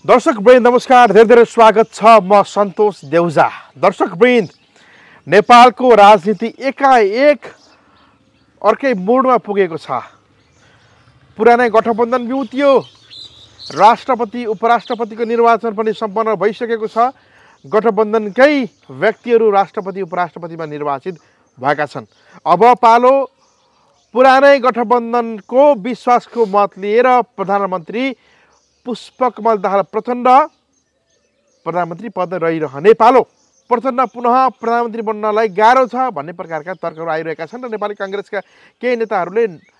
दर्शकवृन्द नमस्कार, धेरै धेरै स्वागत छ। म संतोष दeuja। दर्शकवृन्द, नेपालको राजनीति एकाएक अर्कै मोडमा पुगेको छ। पुरानै गठबन्धन बिउतियो, राष्ट्रपति उपराष्ट्रपतिको निर्वाचन पनि सम्पन्न भइसकेको छ। गठबन्धनकै व्यक्तिहरू राष्ट्रपति उपराष्ट्रपतिमा निर्वाचित भएका छन्। अब पालो पुरानै गठबन्धनको विश्वासको मत लिएर प्रधानमन्त्री पुष्पकमल दाहाल प्रचण्ड प्रधानमन्त्री पद रहिरहने पालो। प्रचण्ड पुनः प्रधानमन्त्री बन्नलाई गाह्रो छ भन्ने प्रकारका तर्कहरू आइरहेका छन् र नेपाली काङ्ग्रेसका केही नेताहरूले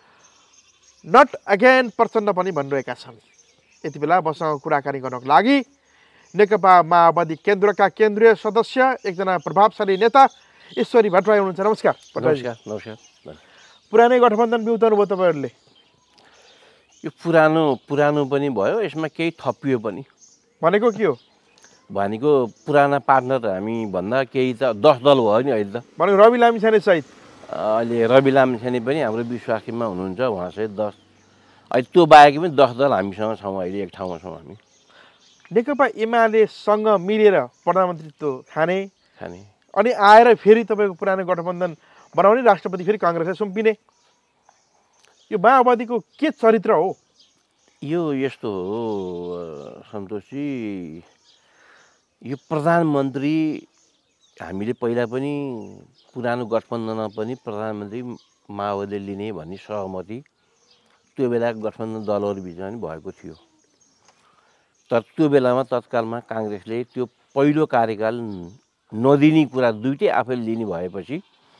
नट अगेन प्रचण्ड पनि भनिरहेका छन्। यति बेला मसँग कुराकानी गर्नको लागि नेकपा माओवादी केन्द्रका केन्द्रीय सदस्य, एकजना प्रभावशाली नेता ईश्वरी भट्टराई हुनुहुन्छ। नमस्कार। नमस्कार। पुरानै गठबन्धन बिउताउनु भयो तपाईँहरूले? यो पुरानो पनि भयो, यसमा केही थपियो पनि। भनेको के हो? भनेको पुराना पार्टनर हामी भन्दा केही त 10 दल भयो नि अहिले त। भनेको रवि लामिछाने सहित अहिले रवि लामिछाने पनि हाम्रो विश्वासमा हुनुहुन्छ, उहाँ सहित 10। अहिले त्यो बाहेक पनि 10 दल हामीसँग छौँ। अहिले एक ठाउँमा छौँ हामी। नेकपा एमालेसँग मिलेर प्रधानमन्त्रीत्व खाने अनि आएर फेरि तपाईँको पुरानो गठबन्धन बनाउने, राष्ट्रपति फेरि काङ्ग्रेसलाई सुम्पिने, यो माओवादीको के चरित्र हो? यो यस्तो हो सन्तोषजी, यो प्रधानमन्त्री हामीले पहिला पनि पुरानो गठबन्धनमा पनि प्रधानमन्त्री माओवादीले लिने भन्ने सहमति त्यो बेला गठबन्धन दलहरू बिचमा पनि भएको थियो। तर त्यो बेलामा तत्कालमा काङ्ग्रेसले त्यो पहिलो कार्यकाल नदिने कुरा दुइटै आफैले लिने भएपछि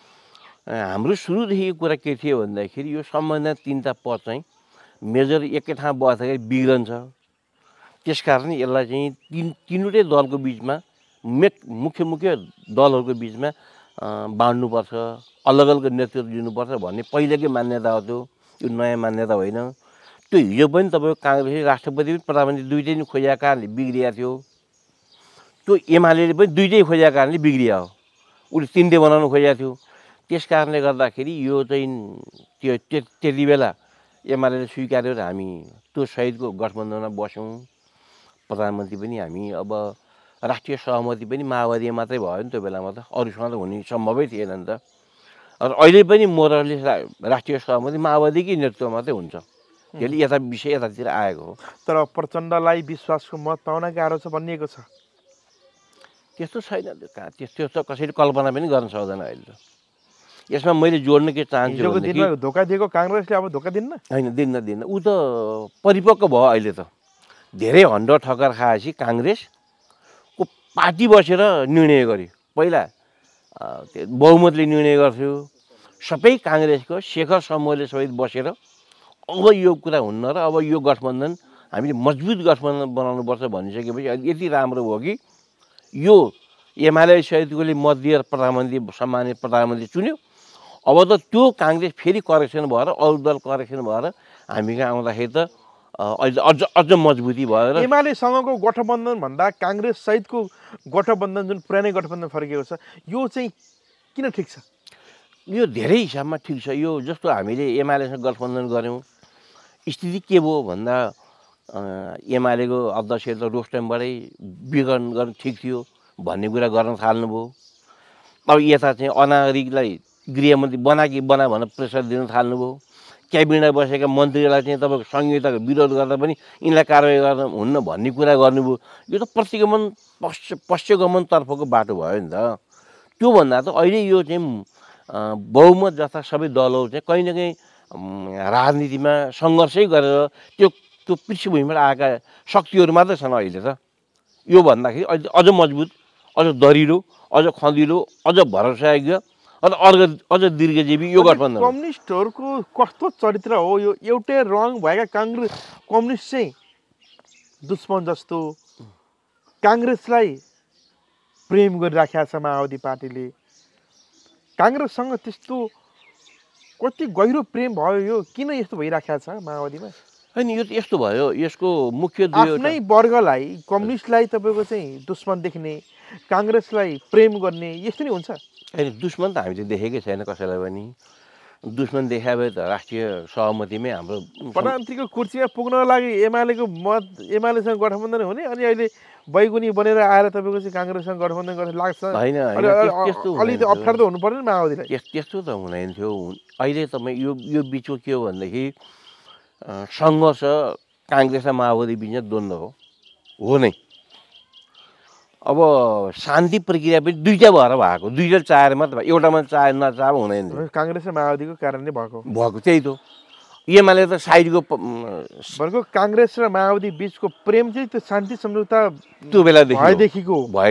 हाम्रो सुरुदेखि कुरा के थियो भन्दाखेरि यो सम्बन्धित 3टा पद चाहिँ मेजर एकै ठाउँ बस्दाखेरि बिग्रन्छ। त्यसकारण यसलाई चाहिँ तीनवटै दलको बिचमा मुख्य दलहरूको बिचमा बाँड्नुपर्छ, अलग अलग नेतृत्व दिनुपर्छ भन्ने पहिलेकै मान्यता हो। त्यो नयाँ मान्यता होइन। त्यो हिजो पनि तपाईँको काङ्ग्रेसले राष्ट्रपति पनि प्रधानमन्त्री दुइटै नै खोजेका कारणले बिग्रिया थियो। त्यो एमाले पनि दुइटै खोजेका कारणले बिग्रिया हो। उसले 3टै बनाउनु खोजेको थियो। त्यस कारणले गर्दाखेरि यो चाहिँ त्यति बेला एमाले स्वीकार्यो र हामी त्यो सहितको गठबन्धनमा बस्यौँ। प्रधानमन्त्री पनि हामी अब राष्ट्रिय सहमति पनि माओवादी मात्रै भयो नि त्यो बेलामा त, अरूसँग त हुने सम्भवै थिएन नि त। र अहिले पनि मोरले राष्ट्रिय सहमति माओवादीकै नेतृत्व मात्रै हुन्छ। त्यसले यता विषय यतातिर आएको हो। तर प्रचण्डलाई विश्वासको मत पाउन गाह्रो छ भनिएको छ। त्यस्तो छैन। त्यस्तो त कसैले कल्पना पनि गर्न सक्दैन अहिले त। यसमा मैले जोड्न के चाहन्छु, धोका दिएको काङ्ग्रेसले अब धोका दिन्न? होइन, दिन्न। ऊ त परिपक्व भयो अहिले त। धेरै हन्डो ठक्कर खाएपछि काङ्ग्रेसको पार्टी बसेर निर्णय गर्यो। पहिला बहुमतले निर्णय गर्थ्यो। सबै काङ्ग्रेसको शेखर समूहले सहित बसेर अब यो कुरा हुन्न र अब यो गठबन्धन हामीले मजबुत गठबन्धन बनाउनुपर्छ भनिसकेपछि यति राम्रो हो कि यो एमाले सहितकोले मत दिएर प्रधानमन्त्री सम्मानित प्रधानमन्त्री चुन्यो। अब त त्यो काङ्ग्रेस फेरि करेक्सन भएर, अरू दल करेक्सन भएर हामी कहाँ आउँदाखेरि त अहिले अझ मजबुती भएर एमालेसँगको गठबन्धन भन्दा काङ्ग्रेस सहितको गठबन्धन जुन पुरानै गठबन्धन फर्किएको छ, यो चाहिँ किन ठिक छ? यो धेरै हिसाबमा ठिक छ। यो जस्तो हामीले एमालेसँग गठबन्धन गऱ्यौँ, स्थिति के भयो भन्दा एमालेको अध्यक्ष त रोस्टमबाटै विघटन गर्नु ठिक थियो भन्ने कुरा गर्न थाल्नुभयो। अब यता चाहिँ अनागरिकलाई गृहमन्त्री बना भनेर प्रेसर दिन थाल्नुभयो। क्याबिनेटमा बसेका मन्त्रीलाई चाहिँ तपाईँको संहिताको विरोध गर्दा पनि यिनलाई कारवाही गर्न हुन्न भन्ने कुरा गर्नुभयो। यो त पश्चगमनतर्फको बाटो भयो नि त। त्योभन्दा त अहिले यो चाहिँ बहुमत जस्ता सबै दलहरू चाहिँ कहीँ न कहीँ राजनीतिमा सङ्घर्षै गरेर त्यो पृष्ठभूमिबाट आएका शक्तिहरू मात्रै छन् अहिले त। यो भन्दाखेरि अहिले अझ मजबुत, अझ दरिलो, अझ खँदिलो, अझ भरोसायोग्य, अझ दीर्घजीवी यो गठबन्धन। कम्युनिस्टहरूको कस्तो चरित्र हो यो? एउटै रङ भएका कम्युनिस्ट चाहिँ दुश्मन जस्तो काङ्ग्रेसलाई प्रेम गरिराखेको छ माओवादी पार्टीले। काङ्ग्रेससँग त्यस्तो कति गहिरो प्रेम भयो? यो किन यस्तो भइराखेको छ माओवादीमा? होइन, यो यस्तो भयो। यसको मुख्य आफ्नै वर्गलाई, कम्युनिस्टलाई तपाईँको चाहिँ दुश्मन देख्ने, काङ्ग्रेसलाई प्रेम गर्ने, यस्तो नै हुन्छ? होइन, दुश्मन त हामीले देखेकै छैन कसैलाई पनि। दुश्मन देखाए भए त राष्ट्रिय सहमतिमै हाम्रो प्रधानमन्त्रीको कुर्सीमा पुग्नको लागि एमालेको मत एमालेसँग गठबन्धन हुने अनि अहिले बैगुनी बनेर आएर तपाईँको चाहिँ काङ्ग्रेससँग गठबन्धन गर्न लाग्छ होइन त्यस्तो अलिकति अप्ठ्यारो त हुनु पर्दैन माओवादीलाई त्यस्तो त हुँदैन थियो अहिले तपाईँ यो बिचको के हो भनेदेखि सङ्घर्ष काङ्ग्रेस र माओवादी बिचमा द्वन्द्व हो नै अब शान्ति प्रक्रिया पनि दुईटा भएर भएको दुईटा चाहेर मात्र एउटामा चाहे नचाहे हुँदैन थियो काङ्ग्रेस र माओवादीको कारणले भएको त्यही त एमाले त साइडको भनेको काङ्ग्रेस र माओवादी बिचको प्रेम चाहिँ त्यो शान्ति सम्झौता त्यो भएदेखिको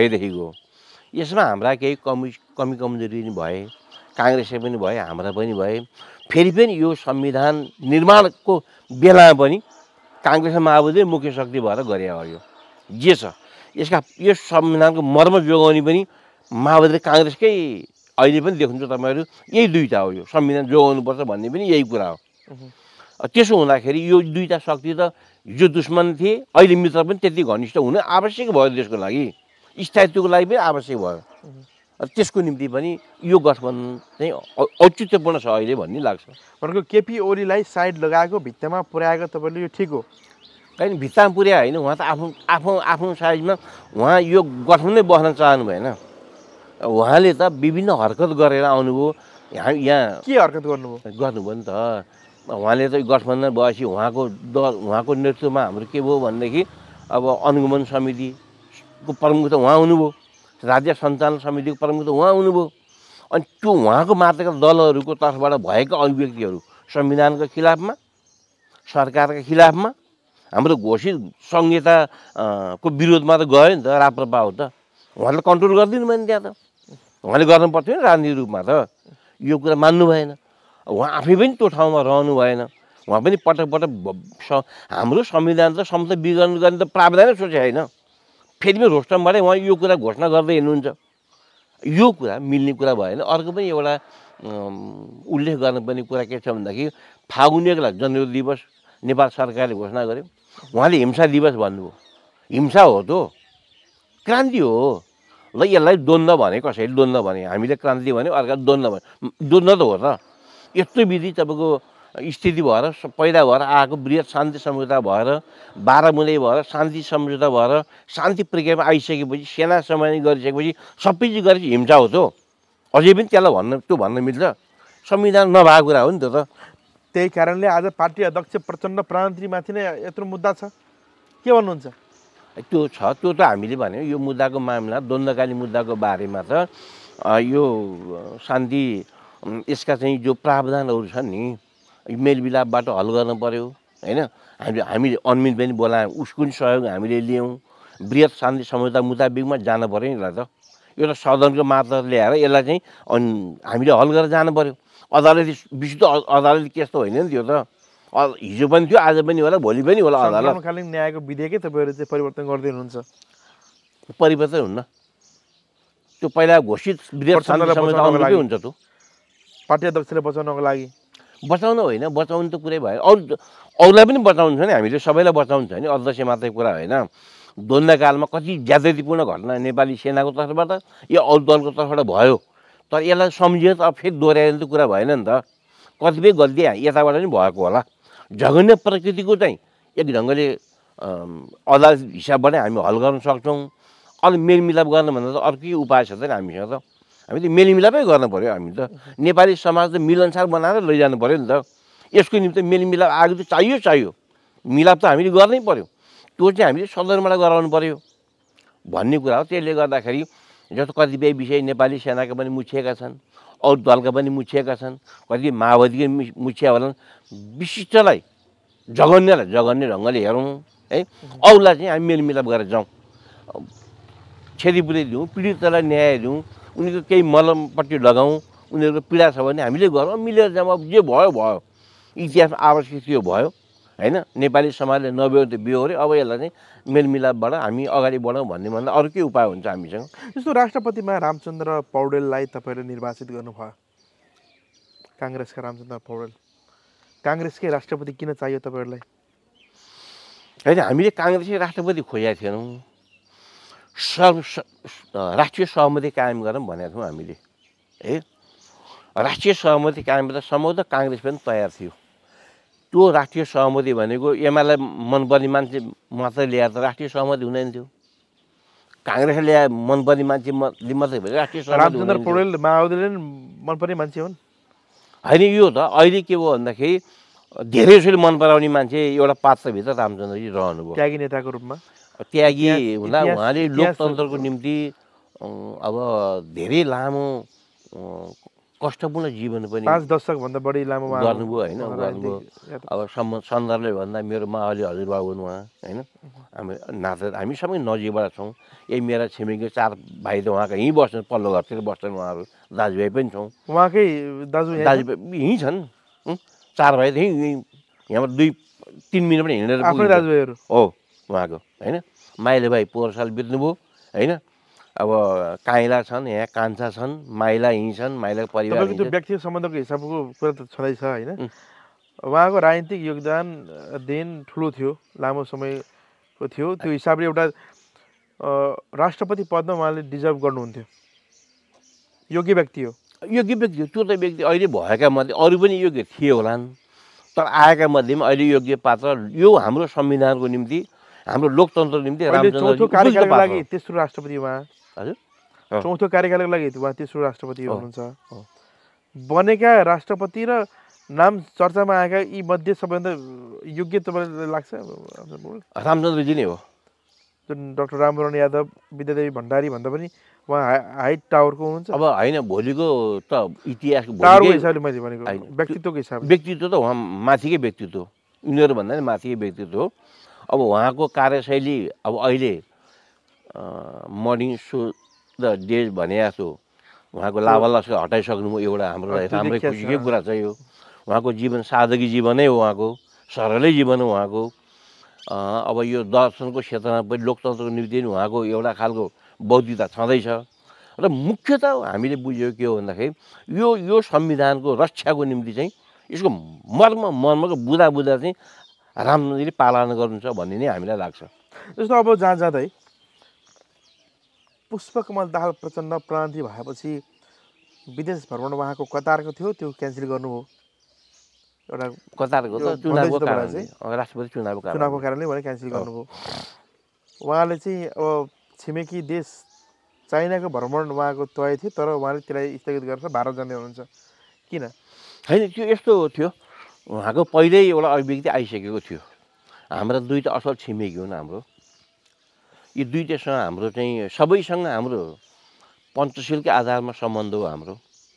यसमा हाम्रा केही कमी कमजोरी नि भए काङ्ग्रेसले पनि भए हाम्रा पनि भए फेरि पनि यो संविधान निर्माणको बेलामा पनि काङ्ग्रेस र माओवादी मुख्य शक्ति भएर गरे हो यो जे छ यो संविधानको मर्म जोगाउने पनि माओवादी र काङ्ग्रेसकै अहिले पनि देख्नुहुन्छ तपाईँहरू यही दुईटा हो यो संविधान जोगाउनुपर्छ भन्ने पनि यही कुरा हो त्यसो हुँदाखेरि यो दुईटा शक्ति त जो दुश्मन थिए अहिले मित्र पनि त्यति घनिष्ठ हुनु आवश्यक भयो देशको लागि स्थायित्वको लागि पनि आवश्यक भयो त्यसको निम्ति पनि यो गठबन्धन चाहिँ औचित्यपूर्ण छ अहिले भन्ने लाग्छ भनेको केपी ओलीलाई साइड लगाएको भित्तामा पुर्याएको तपाईँले यो ठिक हो होइन भित्तामा पुर्यायो होइन उहाँ त आफ्नो साइजमा उहाँ यो गठबन्धनै बस्न चाहनु भएन उहाँले त विभिन्न हरकत गरेर आउनुभयो यहाँ के हरकत गर्नुभयो नि त उहाँले त गठबन्धन भएपछि उहाँको नेतृत्वमा हाम्रो के भयो भनेदेखि अब अनुगमन समितिको प्रमुख त उहाँ हुनुभयो राज्य सञ्चालन समितिको प्रमुख त उहाँ हुनुभयो अनि त्यो उहाँको मात्रका दलहरूको तर्फबाट भएका अभिव्यक्तिहरू संविधानको खिलाफमा सरकारका खिलाफमा हाम्रो घोषित संहिताको विरोधमा त गयो नि त राप्रपा हो त उहाँले कन्ट्रोल गरिदिनु भयो नि त्यहाँ त उहाँले गर्नु पर्थ्यो नि राजनीतिक रूपमा त यो कुरा मान्नु भएन उहाँ आफै पनि त्यो ठाउँमा रहनु भएन उहाँ पनि पटक पटक हाम्रो संविधान त सम्म विवरण गर्ने त प्रावधानै सोचे होइन फेरि पनि रोस्टमबाटै उहाँ यो कुरा घोषणा गर्दै हिँड्नुहुन्छ यो कुरा मिल्ने कुरा भएन अर्को पनि एउटा उल्लेख गर्नुपर्ने कुरा के छ भन्दाखेरि फागुन 1 गते जनयुद्ध दिवस नेपाल सरकारले घोषणा गर्यो उहाँले हिंसा दिवस भन्नुभयो हिंसा हो त क्रान्ति हो ल यसलाई द्वन्द्व भने कसैले द्वन्द्व भने हामीले क्रान्ति भन्यो अर्का द्वन्द्व भने द्वन्द्व त हो त यस्तो विधि तपाईँको स्थिति भएर पैदा भएर आएको बृहत शान्ति सम्झौता भएर 12 मुलै भएर शान्ति सम्झौता भएर शान्ति प्रक्रियामा आइसकेपछि सेना समानी गरिसकेपछि सबै चिज गरेपछि हिंसा हो त अझै पनि त्यसलाई भन्न मिल्छ संविधान नभएको कुरा हो नि त त्यही कारणले आज पार्टी अध्यक्ष प्रचण्ड प्रधानमन्त्रीमाथि नै यत्रो मुद्दा छ के भन्नुहुन्छ त्यो त हामीले भन्यो यो मुद्दाको मामला द्वन्द्वकालीन मुद्दाको बारेमा त यो शान्ति यसका चाहिँ जो प्रावधानहरू छन् नि मेलमिलापबाट हल गर्न पर्यो हैन हामीले अन्मित पनि बोलायौँ उसको पनि सहयोग हामीले लियौँ बृहत शान्ति सम्झौता मुताबिकमा जानु पर्यो नि त एउटा सदनको मात्र ल्याएर यसलाई चाहिँ हामीले हल गरेर जानु पर्यो अदालती विशुद्ध अदालती केस त होइन नि त्यो त हिजो पनि थियो आज पनि होला भोलि पनि होला अदालत समकालीन न्यायको विधेयकै तपाईँहरू चाहिँ परिवर्तन गर्दै हुनुहुन्छ परिवर्तन हुन्न त्यो पहिला घोषित बृहत शान्ति सम्झौता अनुरूपै हुन्छ त्यो पार्टी अध्यक्षले बचाउनको लागि बचाउनु होइन बचाउनु त कुरै भयो अरूलाई पनि बचाउनु छ नि हामीले सबैलाई बचाउनु छ नि अध्यक्ष मात्रै कुरा होइन द्वन्द्वकालमा कति ज्यादतीपूर्ण घटना नेपाली सेनाको तर्फबाट या अरू दलको तर्फबाट भयो तर यसलाई सम्झियो त अब फेरि दोहोऱ्याइनु त कुरा भएन नि त कतिपय गल्ती यताबाट पनि भएको होला जघन्य प्रकृतिको चाहिँ एक ढङ्गले अदालत हिसाबबाटै हामी हल गर्न सक्छौँ अलि मेलमिलाप गर्न भन्दा त अर्कै उपाय छ त हामीसँग त हामी त मेलमिलापै गर्नु पऱ्यो हामी त नेपाली समाज त मिलनसार बनाएर लैजानु पऱ्यो नि त यसको निम्ति मेलमिलाप आगो त चाहियो मिलाप त हामीले गर्नै पऱ्यो त्यो चाहिँ हामीले सदनबाट गराउनु पऱ्यो भन्ने कुरा हो त्यसले गर्दाखेरि जस्तो कतिपय विषय नेपाली सेनाका पनि मुछिएका छन् अरू दलका पनि मुछिएका छन् कति माओवादीकै मुछिया होलान् विशिष्टलाई जघन्य ढङ्गले हेरौँ है अरूलाई चाहिँ हामी मेलमिलाप गरेर जाउँ क्षतिपूर्ति दिउँ पीडितलाई न्याय दिउँ उनीहरूको केही मलमपट्टि लगाउँ उनीहरूको पीडा छ भने हामीले गरौँ मिलेर जाउँ अब जे भयो इतिहासमा आवश्यक त्यो भयो हैन नेपाली समाजले नभ्यो त बियो अरे अब यसलाई चाहिँ मेलमिलापबाट हामी अगाडि बढौँ भन्ने भन्दा अरू के उपाय हुन्छ हामीसँग जस्तो राष्ट्रपतिमा रामचन्द्र पौडेललाई तपाईँले निर्वाचित गर्नुभयो काङ्ग्रेसका रामचन्द्र पौडेल काङ्ग्रेसकै राष्ट्रपति किन चाहियो तपाईँहरूलाई होइन हामीले काङ्ग्रेसकै राष्ट्रपति खोजेका थिएनौँ राष्ट्रिय सहमति कायम गरौँ भनेका थियौँ हामीले है राष्ट्रिय सहमति कायम गर्दा सम्भवतः काङ्ग्रेस पनि तयार थियो। त्यो राष्ट्रिय सहमति भनेको एमाले मनपर्ने मान्छे मात्रै ल्याएर त राष्ट्रिय सहमति हुँदैन थियो। काङ्ग्रेसले ल्याए मनपर्ने मान्छे मात्रै भयो राष्ट्रिय सहमति। रामचन्द्र पौडेल माओवादीले मनपर्ने मान्छे हुन् होइन। यो त अहिले के भयो भन्दाखेरि धेरैजसोले मन पराउने मान्छे एउटा पात्रभित्र रामचन्द्रजी रहनुभयो त्यागी नेताको रूपमा। त्यागी हुँदा उहाँले लोकतन्त्रको निम्ति अब धेरै लामो कष्टपूर्ण जीवन पनि 5 दशकभन्दा बढी लामो गर्नुभयो होइन गर्नुभयो। अब सन्दर्भले भन्दा मेरो माओवादी हजुरबा हुन् उहाँ होइन। हामी सबै नजिकबाट छौँ। यही मेरा छिमेकी 4 भाइ त उहाँको यहीँ बस्छन्, पल्लो घरतिर बस्छन् उहाँहरू। दाजुभाइ पनि छौँ। उहाँकै दाजुभाइ यहीँ छन्। 4 भाइ त यहाँबाट 2-3 मिनट पनि हिँडेर आफ्नै दाजुभाइहरू हो उहाँको होइन। माइला भाइ पोहोर साल बित्नुभयो होइन। अब काइला छन्, यहाँ कान्छा छन्, माइला यहीँ छन्, माइलाको परिवार। तपाईँको त्यो व्यक्तिगत सम्बन्धको हिसाबको कुरा त छँदैछ होइन। उहाँको राजनीतिक योगदान देन ठुलो थियो, लामो समयको थियो। त्यो हिसाबले एउटा राष्ट्रपति पदमा उहाँले डिजर्भ गर्नुहुन्थ्यो। योग्य व्यक्ति हो। योग्य व्यक्ति हो। त्यो त व्यक्ति अहिले भएका मध्ये अरू पनि योग्य थिए होलान्, तर आएका मध्येमा अहिले योग्य पात्र यो हाम्रो संविधानको निम्ति, हाम्रो लोकतन्त्रको निम्ति चौथो कार्यकालको लागि तेस्रो राष्ट्रपति उहाँ। हजुर चौथो कार्यकालको लागि उहाँ तेस्रो राष्ट्रपति हुनुहुन्छ। बनेका राष्ट्रपति र नाम चर्चामा आएका यी मध्ये सबैभन्दा योग्य तपाईँलाई लाग्छ? रामचन्द्रजी नै हो। जुन डाक्टर रामवरण यादव, विद्यादेवी भण्डारी भन्दा पनि उहाँ हाइट टावरको हुनुहुन्छ। अब होइन, भोलिको त इतिहास टावरको हिसाबले मैले भनेको व्यक्तित्वको हिसाबले। व्यक्तित्व त उहाँ माथिकै व्यक्तित्व, यिनीहरू भन्दा नि माथिकै व्यक्तित्व हो। अब उहाँको कार्यशैली अब अहिले मर्निङ सो द डेज भने जस्तो उहाँको लाभालास हटाइसक्नुभयो। एउटा हाम्रो राम्रै खुसीकै कुरा छ यो। उहाँको जीवन सादगी जीवनै हो, उहाँको सरलै जीवन हो उहाँको। अब यो दर्शनको क्षेत्रमा पनि लोकतन्त्रको निम्ति उहाँको एउटा खालको बौद्धिकता छँदैछ। र मुख्यतः हामीले बुझ्यो के हो भन्दाखेरि यो संविधानको रक्षाको निम्ति चाहिँ यसको मर्मको बुझ्दा चाहिँ रामचन्द्रजीले पालना गर्नुहुन्छ भन्ने नै हामीलाई लाग्छ। जस्तो अब जहाँ जाँदै पुष्पकमल दाहाल प्रचण्ड प्रान्ति भएपछि विदेश भ्रमण उहाँको कतारको थियो, त्यो क्यान्सल गर्नुभयो। एउटा कतारको त चुनावको कारणले, राष्ट्रपति चुनावको कारणले भने क्यान्सल गर्नुभयो। उहाँले चाहिँ अब छिमेकी देश चाइनाको भ्रमण उहाँको तय थियो, तर उहाँले त्यसलाई स्थगित गरेर भारत जाने हुनुहुन्छ। किन? होइन, त्यो यस्तो थियो, उहाँको पहिल्यै एउटा अभिव्यक्ति आइसकेको थियो। हाम्रा दुईवटा असल छिमेकी हुन् हाम्रो। यी दुईटासँग हाम्रो चाहिँ सबैसँग हाम्रो पञ्चशीलकै आधारमा सम्बन्ध हो हाम्रो।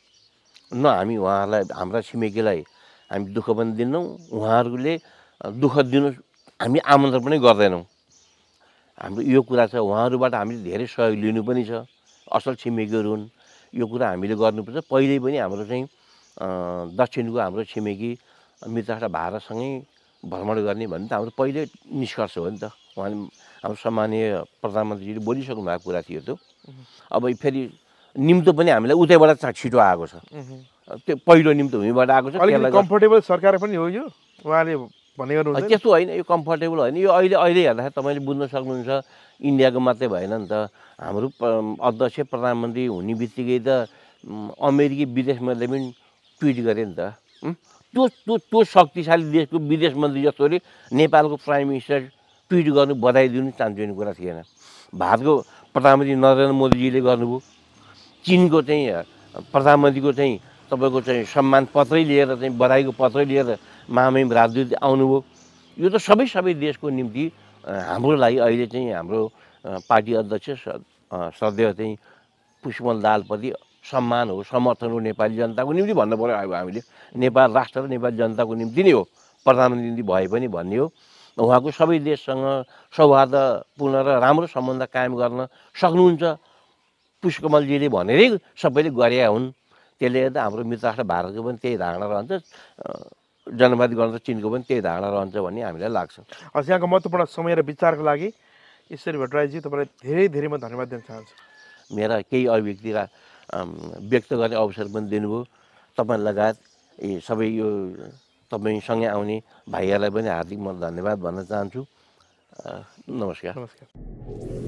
न हामी उहाँहरूलाई, हाम्रा छिमेकीलाई हामी दुःख पनि दिन्नौँ, उहाँहरूले दुःख दिनु हामी आमन्त्रण पनि गर्दैनौँ। हाम्रो यो कुरा छ। उहाँहरूबाट हामीले धेरै सहयोग लिनु पनि छ। असल छिमेकीहरू हुन्। यो कुरा हामीले गर्नुपर्छ। पहिल्यै पनि हाम्रो चाहिँ दक्षिणको हाम्रो छिमेकी मित्रराष्ट्र भारतसँगै भ्रमण गर्ने भन्ने त हाम्रो पहिल्यै निष्कर्ष हो नि त। उहाँले हाम्रो सम्मानीय प्रधानमन्त्रीजीले बोलिसक्नु भएको कुरा थियो त्यो। अब फेरि निम्तो पनि हामीलाई उतैबाट छिटो आएको छ। त्यो पहिलो निम्तो हुँबाट आएको छ। कम्फर्टेबल सरकार पनि हो यो उहाँले भन्ने गर्नुहुन्छ। त्यस्तो होइन, यो कम्फर्टेबल होइन। यो अहिले हेर्दाखेरि तपाईँले बुझ्न सक्नुहुन्छ इन्डियाको मात्रै भएन नि त। हाम्रो अध्यक्ष प्रधानमन्त्री हुने बित्तिकै त अमेरिकी विदेश मन्त्रीले पनि ट्विट गरे नि त। त्यो शक्तिशाली देशको विदेश मन्त्री जस्तोले नेपालको प्राइम मिनिस्टर ट्विट गर्नु, बधाई दिनु चान्चुने कुरा थिएन। भारतको प्रधानमन्त्री नरेन्द्र मोदीजीले गर्नुभयो। चिनको चाहिँ प्रधानमन्त्रीको चाहिँ तपाईँको चाहिँ सम्मान पत्रै लिएर चाहिँ बधाईको पत्रै लिएर महामहिम राजदूत आउनुभयो। यो त सबै देशको निम्ति हाम्रो लागि अहिले चाहिँ हाम्रो पार्टी अध्यक्ष श्रद्धेय चाहिँ पुष्पकमल दाहालप्रति सम्मान हो, समर्थन हो नेपाली जनताको निम्ति भन्नु पऱ्यो। अब हामीले नेपाल राष्ट्र र नेपाली जनताको निम्ति नै हो, प्रधानमन्त्री निम्ति भए पनि भन्ने हो। उहाँको सबै देशसँग सौहार्दपूर्ण र राम्रो सम्बन्ध कायम गर्न सक्नुहुन्छ पुष्पकमलजीले भनेरै सबैले गरेका हुन्। त्यसले गर्दा हाम्रो मित्रराष्ट्र भारतको पनि त्यही धारणा रहन्छ, जनवाद गर्न त चिनको पनि त्यही धारणा रहन्छ भन्ने हामीलाई लाग्छ। हस्, यहाँको महत्त्वपूर्ण समय र विचारको लागि ईश्वरी भट्टराईजी तपाईँलाई धेरै म धन्यवाद दिन चाहन्छु। मेरा केही अभिव्यक्तिलाई व्यक्त गर्ने अवसर पनि दिनुभयो। तपाईँ लगायत सबै यो तपाईँसँगै आउने भाइहरूलाई पनि हार्दिक म धन्यवाद भन्न चाहन्छु। नमस्कार।